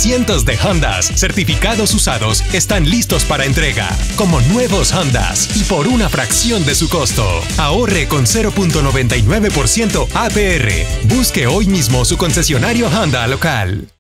Cientos de Hondas certificados usados están listos para entrega, como nuevos Hondas y por una fracción de su costo. Ahorre con 0.99% APR. Busque hoy mismo su concesionario Honda local.